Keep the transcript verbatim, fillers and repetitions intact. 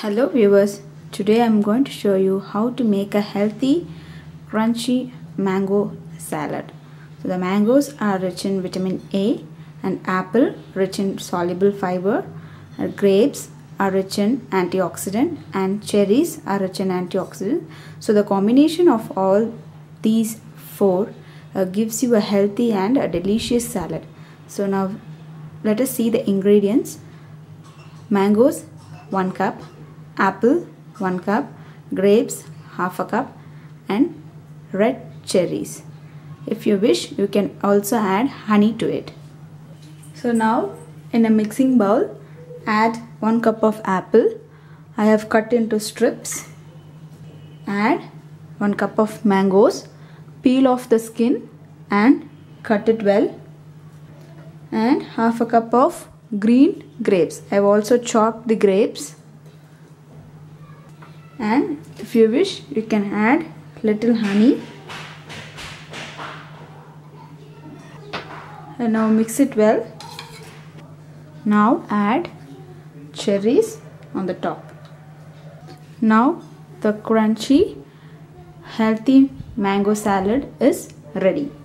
Hello viewers, today I am going to show you how to make a healthy crunchy mango salad. So the mangoes are rich in vitamin A, and apple rich in soluble fiber, and grapes are rich in antioxidant, and cherries are rich in antioxidant. So the combination of all these four uh, gives you a healthy and a delicious salad. So now let us see the ingredients. Mangoes one cup, apple one cup, grapes half a cup, and red cherries. If you wish, you can also add honey to it. So now in a mixing bowl, add one cup of apple. I have cut into strips. Add one cup of mangoes. Peel off the skin and cut it well. And half a cup of green grapes. I have also chopped the grapes. And if you wish, you can add little honey. And now mix it well. Now add cherries on the top. Now the crunchy healthy mango salad is ready.